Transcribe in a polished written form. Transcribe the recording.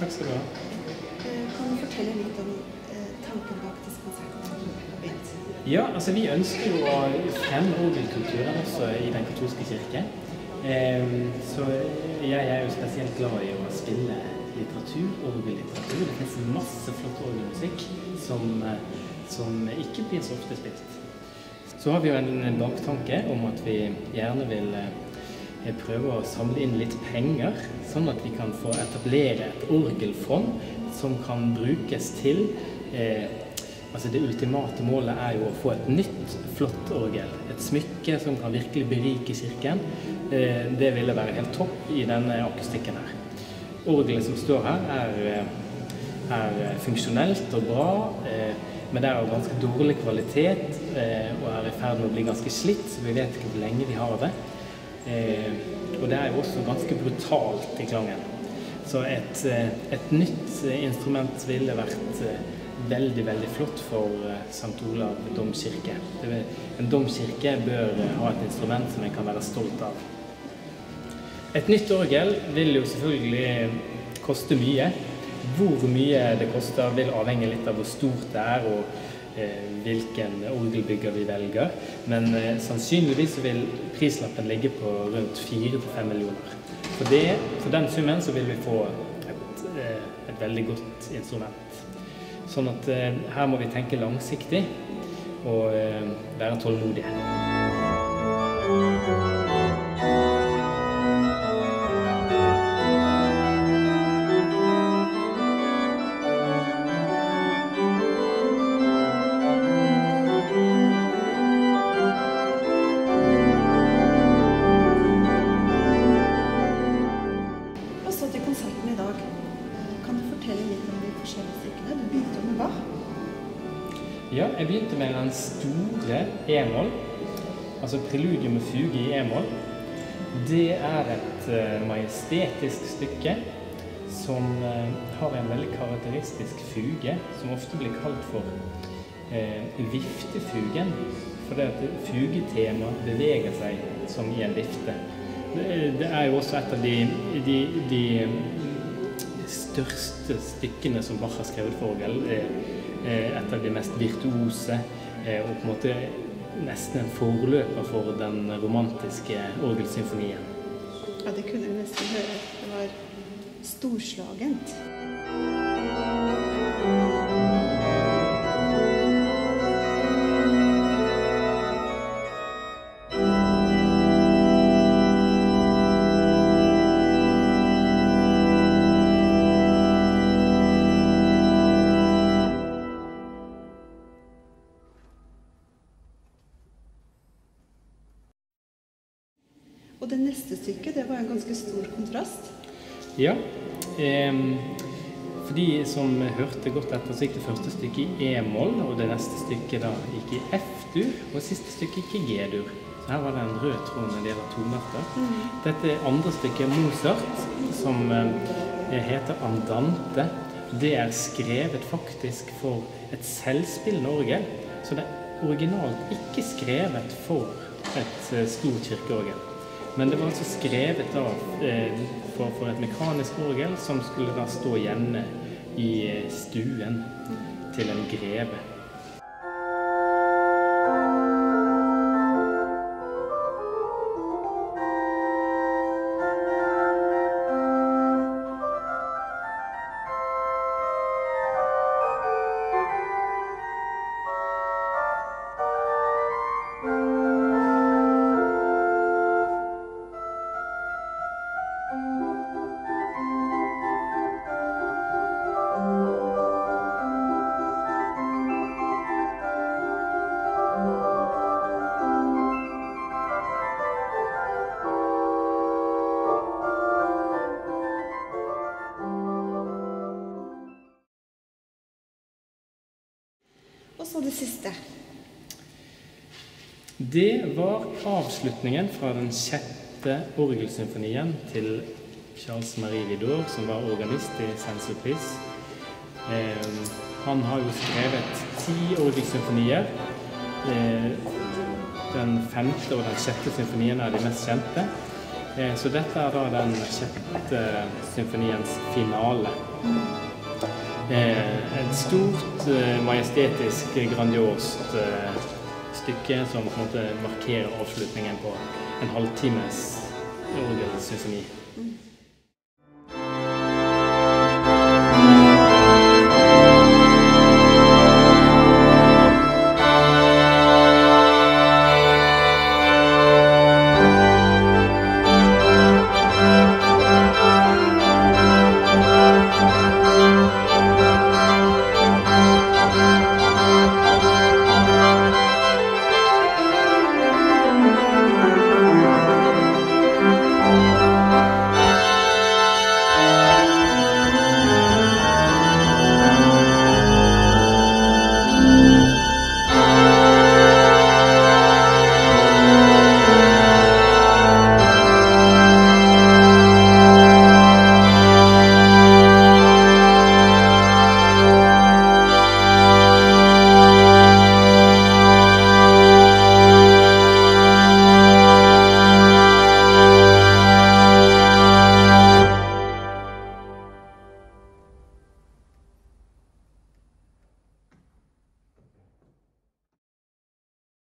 Takk skal du ha. Kan du fortelle litt om tanken bak disse konsertene? Ja, altså vi ønsker jo å fremme orgelkulturen også i den katolske kirke. Så jeg er jo spesielt glad i å spille litteratur, orgellitteratur. Det finnes masse flott orgelmusikk som ikke blir så ofte spilt. Så har vi jo en baktanke om at vi gjerne vil prøve å samle inn litt penger, sånn at vi kan få etablere et orgelfond som kan brukes til altså det ultimate målet er jo å få et nytt, flott orgel. Et smykke som kan virkelig berike kirken. Det ville være helt topp i denne akustikken her. Orgelet som står her er funksjonelt og bra, men det er jo ganske dårlig kvalitet og er i ferd med å bli ganske slitt, så vi vet ikke hvor lenge vi har det. Og det er jo også ganske brutalt i klangen. Så et nytt instrument ville vært veldig, veldig flott for St. Olav domkirke. En domkirke bør ha et instrument som en kan være stolt av. Et nytt orgel vil jo selvfølgelig koste mye. Hvor mye det koster vil avhenge litt av hvor stort det er og hvilken orgelbygger vi velger. Men sannsynligvis vil prislappen ligge på rundt 4 til 5 millioner. For den summen så vil vi få et veldig godt instrument. Sånn at her må vi tenke langsiktig og være tålmodige. Og så til konserten i dag. Kan du fortelle litt om de forskjellige stykkene? Du begynte med hva? Ja, jeg begynte med den store E-moll, altså preludium og fuge i E-moll. Det er et majestetisk stykke som har en veldig karakteristisk fuge, som ofte blir kalt for viftefugen, fordi at fugetemaet beveger seg som i en vifte. Det er jo også et av de største stykkene som Bach har skrevet for orgel, et av de mest virtuose, og på en måte nesten en forløper for den romantiske orgelsymfonien. Ja, det kunne jeg nesten høre. Det var storslagent. Og det neste stykket, det var en ganske stor kontrast. Ja, for de som hørte godt etter, så gikk det første stykket i E-moll, og det neste stykket da gikk i F-dur, og det siste stykket gikk i G-dur. Så her var det en rød tråd når det gjelder tonearter. Dette andre stykket, Mozart, som heter Andante, det er skrevet faktisk for et selvspillende orgel, så det er originalt ikke skrevet for et stort kirkeorgel. Men det var altså skrevet for et mekanisk orgel som skulle da stå hjemme i stuen til en greve. Og så det siste. Det var avslutningen fra den 6. orgelsymfonien til Charles Marie Widor, som var organist i Saint-Sulpice. Han har jo skrevet 10 orgelsymfonier. Den 5. og den 6. symfonien er de mest kjente. Så dette er da den 6. symfoniens finale. Et stort, majestetisk, grandiost stykke som på en måte markerer avslutningen på en halvtimes orgelsymfoni.